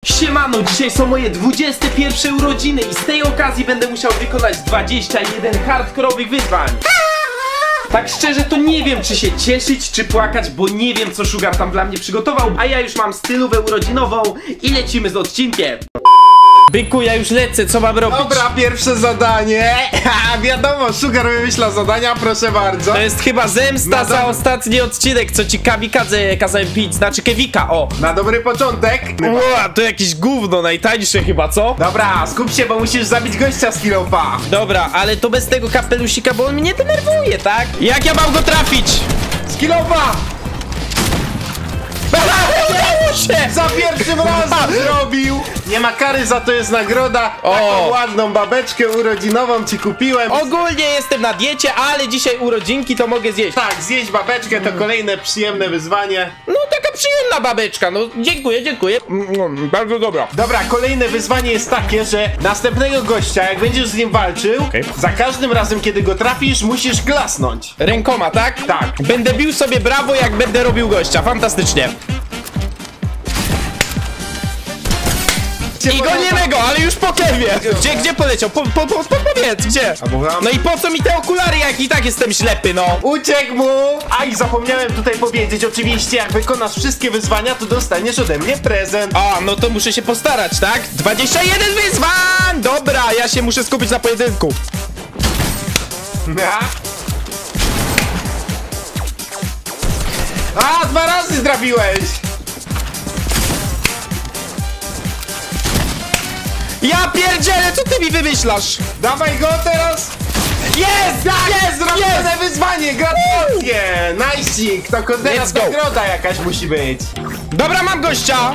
Siemano, dzisiaj są moje 21 urodziny i z tej okazji będę musiał wykonać 21 hardkorowych wyzwań. Tak szczerze to nie wiem, czy się cieszyć, czy płakać, bo nie wiem, co Sugar tam dla mnie przygotował, a ja już mam stylówę urodzinową i lecimy z odcinkiem. Byku, ja już lecę, co mam robić? Dobra, pierwsze zadanie. Wiadomo, Sugar wymyśla zadania, proszę bardzo. To jest chyba zemsta za ostatni odcinek, co ci kamikadze kazałem pić, znaczy Kevika, o. Na dobry początek. Ła, to jakieś gówno, najtańsze chyba, co? Dobra, skup się, bo musisz zabić gościa z kilofa. Dobra, ale to bez tego kapelusika, bo on mnie denerwuje, tak? Jak ja mam go trafić? Z kilofa! Za pierwszym razem zrobił! Nie ma kary, za to jest nagroda. Taką ładną babeczkę urodzinową ci kupiłem. Ogólnie jestem na diecie, ale dzisiaj urodzinki to mogę zjeść. Tak, zjeść babeczkę to kolejne przyjemne wyzwanie. No taka przyjemna babeczka, no dziękuję, dziękuję. Bardzo dobra. Dobra, kolejne wyzwanie jest takie, że następnego gościa, jak będziesz z nim walczył, za każdym razem, kiedy go trafisz, musisz klasnąć. Rękoma, tak? Tak. Będę bił sobie brawo, jak będę robił gościa, fantastycznie. I go, ale już po Kewie. Gdzie poleciał? Powiedz, gdzie? No i po co mi te okulary, jak i tak jestem ślepy, no? Uciekł mu! A i zapomniałem tutaj powiedzieć, oczywiście, jak wykonasz wszystkie wyzwania, to dostaniesz ode mnie prezent. A, no to muszę się postarać, tak? 21 wyzwań! Dobra, ja się muszę skupić na pojedynku. A, 2 razy trafiłeś! Ja pierdzielę, co ty mi wymyślasz? Dawaj go teraz! Jest! Zrobione wyzwanie! Gratulacje! Najsik! To teraz nagroda jakaś musi być. Dobra, mam gościa!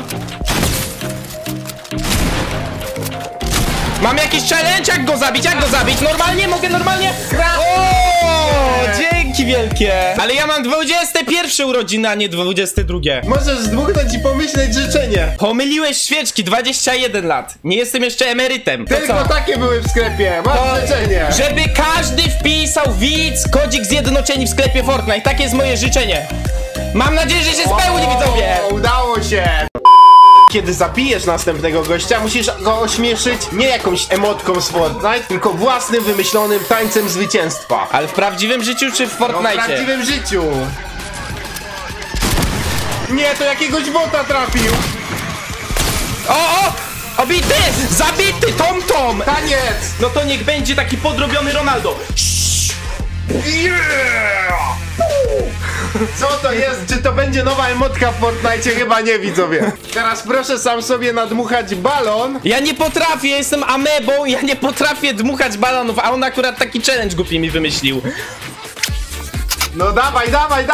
Mam jakiś challenge? Jak go zabić? Normalnie? Mogę normalnie? O, dzięki wielkie! Ale ja mam 21 urodziny, a nie 22. Możesz zdmuchnąć i pomyśleć życzenie. Pomyliłeś świeczki, 21 lat. Nie jestem jeszcze emerytem. To tylko co? takie były w sklepie. Masz życzenie. Żeby każdy wpisał widz kodzik zjednoczeni w sklepie Fortnite. Takie jest moje życzenie. Mam nadzieję, że się spełni, widzowie. Udało się. Kiedy zabijesz następnego gościa, musisz go ośmieszyć nie jakąś emotką z Fortnite, tylko własnym wymyślonym tańcem zwycięstwa. Ale w prawdziwym życiu czy w Fortnite? No, w prawdziwym życiu. Nie, to jakiegoś bota trafił. O! Obity! Zabity! Tom! Taniec! No to niech będzie taki podrobiony Ronaldo. Yeah! Co to jest? Czy to będzie nowa emotka w Fortnite? Chyba nie, widzowie. Teraz proszę sam sobie nadmuchać balon. Ja nie potrafię, jestem amebą, ja nie potrafię dmuchać balonów, a on akurat taki challenge głupi mi wymyślił. No dawaj!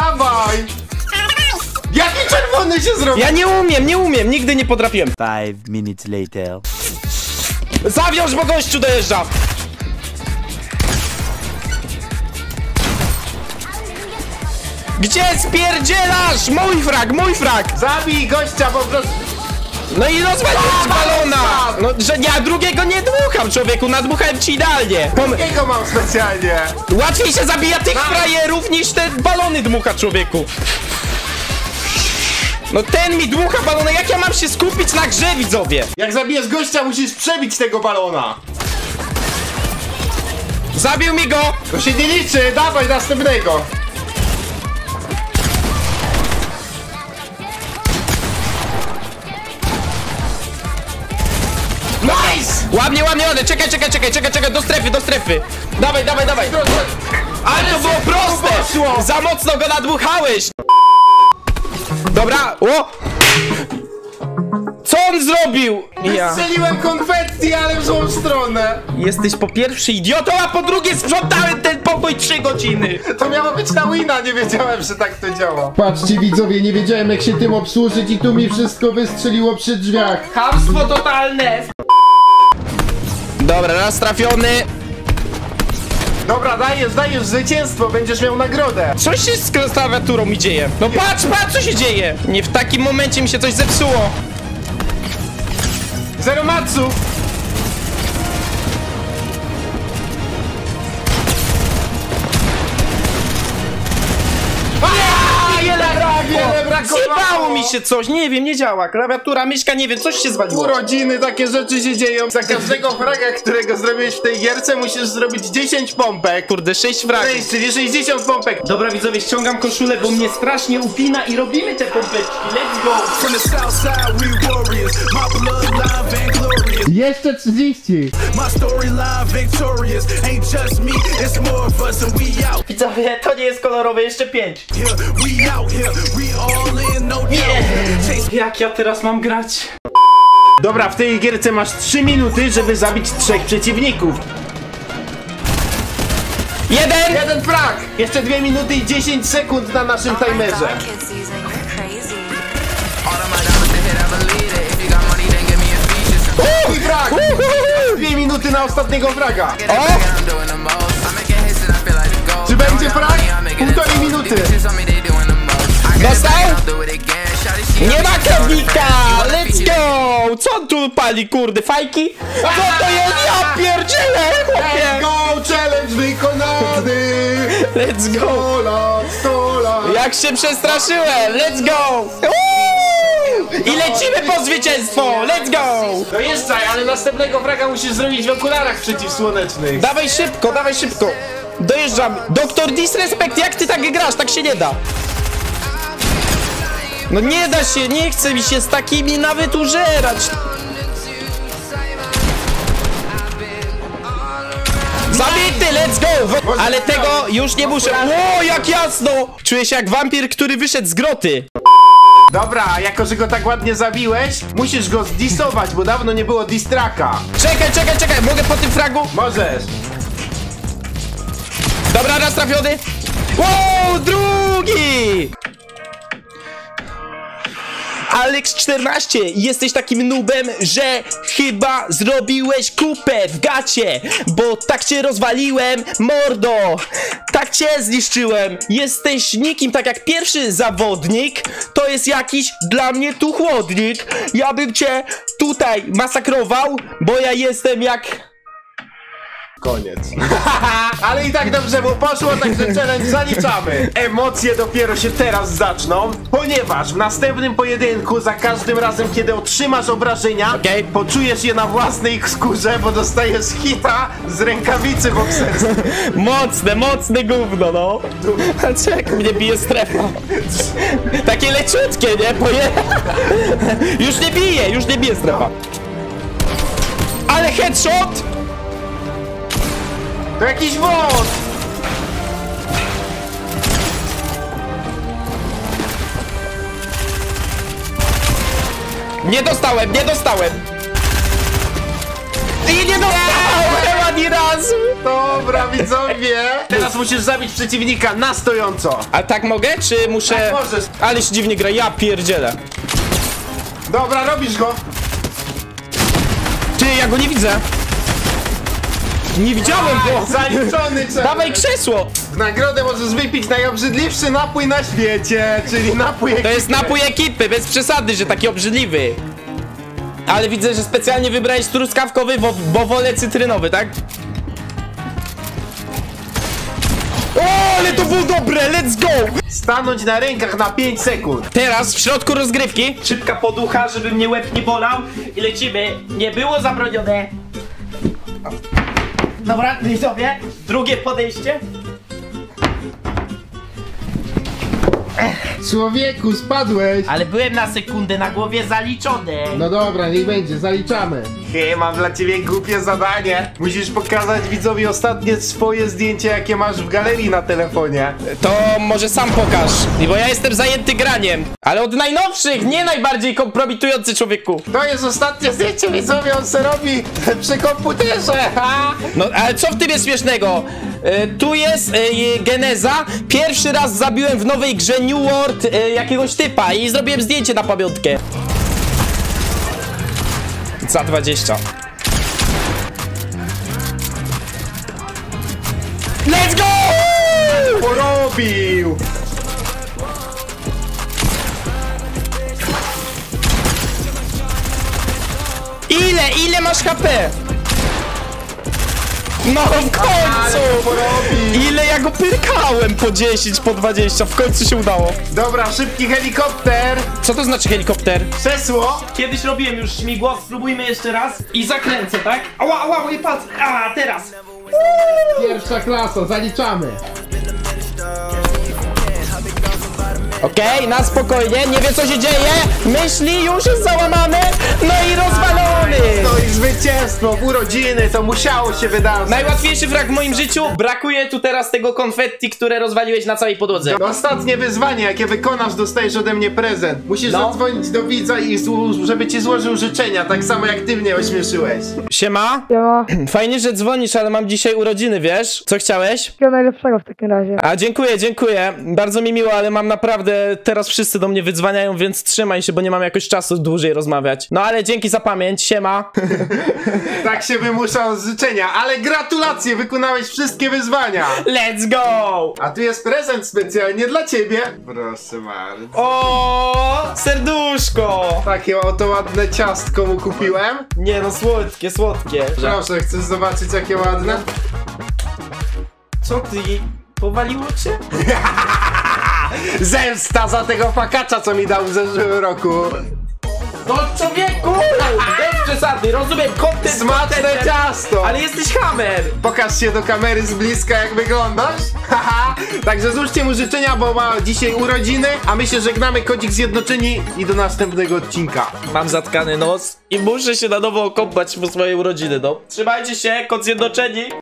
Jaki czerwony się zrobił? Ja nie umiem, nigdy nie potrafiłem. 5 minutes later. Zawiąż, bo gościu dojeżdża. Gdzie spierdzielasz? Mój frag! Zabij gościa po prostu. No i rozwaliłeś balona! No, że ja drugiego nie dmucham, człowieku, nadmuchałem ci idealnie. Jakiego mam specjalnie? Łatwiej się zabija tych frajerów niż te balony dmucha, człowieku. No ten mi dmucha balony, jak ja mam się skupić na grze, widzowie? Jak zabijesz gościa, musisz przebić tego balona. Zabił mi go! To się nie liczy, dawaj następnego. Nice! Ładnie, czekaj, do strefy. Dawaj. Ale to było proste! Za mocno go nadmuchałeś! Dobra, o! Co on zrobił? Strzeliłem konfetti, ale w złą stronę. Jesteś po pierwsze idiotą, a po drugie sprzątałem ten pokój 3 godziny. To miało być na wina, nie wiedziałem, że tak to działa. Patrzcie widzowie, nie wiedziałem jak się tym obsłużyć i tu mi wszystko wystrzeliło przy drzwiach. Chamstwo totalne. Dobra, raz trafiony. Dobra, dajesz zwycięstwo, będziesz miał nagrodę. Co się z klawiaturą mi dzieje? No patrz, co się dzieje? Nie, w takim momencie mi się coś zepsuło. Zero matsów. Wiele brakowało! Stało mi się coś, nie wiem, nie działa. Klawiatura, myszka, nie wiem, coś się zwaliło. Urodziny, takie rzeczy się dzieją. Za każdego fraga, którego zrobiłeś w tej gierce, musisz zrobić 10 pompek. Kurde, 6 fragów. 6, czyli 60 pompek. Dobra widzowie, ściągam koszulę, bo mnie strasznie upina i robimy te pompeczki. Let's go! From the south side, we warriors. My bloodline vainglorious. Jeszcze 30. My storyline victorious. Ain't just me, it's more of us, and we out Widzowie, to nie jest kolorowe, jeszcze 5. here. We out here. We all in, no doubt. Chase Jak ja teraz mam grać? Dobra, w tej gierce masz 3 minuty, żeby zabić 3 przeciwników. Jeden frag! Jeszcze 2 minuty i 10 sekund na naszym timerze. Kids using you're crazy. Drugi frag! 2 minuty na ostatniego fraga. Czy będzie frag? 1,5 minuty. Dostał? Nie ma Kevika! Let's go! Co on tu pali, kurde? Fajki? Co to jest? Ja pierdzielę, Let's chłopie! go! Challenge wykonany! Let's go! 100 lat, 100 lat! Jak się przestraszyłem! Let's go! I lecimy po zwycięstwo! Let's go! Dojeżdżaj, ale następnego fraga musisz zrobić w okularach przeciwsłonecznych. Dawaj szybko, dawaj szybko! Dojeżdżamy! Doktor Disrespect, jak ty tak grasz? Tak się nie da! No nie da się, nie chce mi się z takimi nawet użerać! Zabity, let's go! Ale tego już nie muszę. O, jak jasno! Czuję się jak wampir, który wyszedł z groty. Dobra, jako że go tak ładnie zabiłeś, musisz go zdisować, bo dawno nie było distraka. Czekaj, mogę po tym fragu? Możesz. Dobra, raz trafiony. Wow, drugi! Alex14, jesteś takim noobem, że chyba zrobiłeś kupę w gacie, bo tak cię rozwaliłem, mordo, tak cię zniszczyłem. Jesteś nikim, tak jak pierwszy zawodnik, to jest jakiś dla mnie tu chłodnik. Ja bym cię tutaj masakrował, bo ja jestem jak... Koniec. Ale i tak dobrze mu poszło, także challenge zaliczamy. Emocje dopiero się teraz zaczną, ponieważ w następnym pojedynku za każdym razem, kiedy otrzymasz obrażenia, Okej. poczujesz je na własnej skórze, bo dostajesz hita z rękawicy bokserskiej. Mocne gówno, no. A czek mnie bije strefa. Takie leciutkie, nie? Już nie bije strefa. Ale headshot! To jakiś wąt! Nie dostałem! I nie dostałem ani razu! Dobra, widzowie! Teraz musisz zabić przeciwnika na stojąco. A tak mogę, czy muszę... Tak możesz. Ale się dziwnie gra, ja pierdzielę. Dobra, robisz go. Ty, ja go nie widzę. Nie widziałem go! Zaliczony challenge. Dawaj krzesło! W nagrodę możesz wypić najobrzydliwszy napój na świecie, czyli napój To jest napój ekipy, bez przesady, że taki obrzydliwy. Ale widzę, że specjalnie wybrałeś truskawkowy, bo wolę cytrynowy, tak? O, ale to było dobre, let's go! Stanąć na rękach na 5 sekund. Teraz w środku rozgrywki. Szybka poducha, żeby mnie łeb nie bolał. I lecimy. Nie było zabronione. Dobra, widzowie. Drugie podejście. Człowieku, spadłeś. Ale byłem na sekundę na głowie zaliczony. No dobra, niech będzie, zaliczamy. Hej, mam dla ciebie głupie zadanie. Musisz pokazać widzowi ostatnie swoje zdjęcie, jakie masz w galerii na telefonie. To może sam pokaż, bo ja jestem zajęty graniem. Ale od najnowszych, nie najbardziej kompromitujący, człowieku. To jest ostatnie zdjęcie, widzowie, on se robi przy komputerze. Ha? No, ale co w tym jest śmiesznego? Tu jest geneza. Pierwszy raz zabiłem w nowej grze New World jakiegoś typa i zrobiłem zdjęcie na pamiątkę. Za 20. Let's go! Porobił. Ile masz HP? No w końcu! Ile ja go pyrkałem po 10, po 20, w końcu się udało. Dobra, szybki helikopter. Co to znaczy helikopter? Krzesło. Kiedyś robiłem już śmigło, spróbujmy jeszcze raz. I zakręcę, tak? Ała, ała, moje palce. A, teraz. Pierwsza klasa, zaliczamy. Okej, na spokojnie, nie wie co się dzieje. Myśli, już jest załamany. No i rozwalony. No i zwycięstwo, urodziny, to musiało się wydarzyć. Najłatwiejszy frag w moim życiu. Brakuje tu teraz tego konfetti, które rozwaliłeś na całej podłodze. Ostatnie wyzwanie, jakie wykonasz, dostajesz ode mnie prezent. Musisz No. zadzwonić do widza i żeby ci złożył życzenia, tak samo jak ty mnie ośmieszyłeś. Siema. Ja Fajnie, że dzwonisz, ale mam dzisiaj urodziny, wiesz? Co chciałeś? wszystkiego najlepszego w takim razie. A dziękuję, dziękuję. Bardzo mi miło, ale mam naprawdę... Teraz wszyscy do mnie wydzwaniają, więc trzymaj się, bo nie mam jakoś czasu dłużej rozmawiać. No ale dzięki za pamięć, siema. Tak się wymusza z życzenia, ale gratulacje, wykonałeś wszystkie wyzwania. Let's go! A tu jest prezent specjalnie dla ciebie. Proszę bardzo. O, serduszko! Takie oto ładne ciastko mu kupiłem. Nie no, słodkie, słodkie. Proszę, chcesz zobaczyć jakie ładne? Co ty? Powaliło cię? Zemsta za tego fakacza, co mi dał w zeszłym roku. No człowieku! Bez przesady, rozumiem, kontent Smaczne ciasto. ale jesteś hammer! Pokaż się do kamery z bliska, jak wyglądasz. Haha. Także złóżcie mu życzenia, bo ma dzisiaj urodziny, a my się żegnamy, Kodzik Zjednoczeni i do następnego odcinka. Mam zatkany nos i muszę się na nowo okąpać po swojej urodziny, no. Trzymajcie się, Kod Zjednoczeni!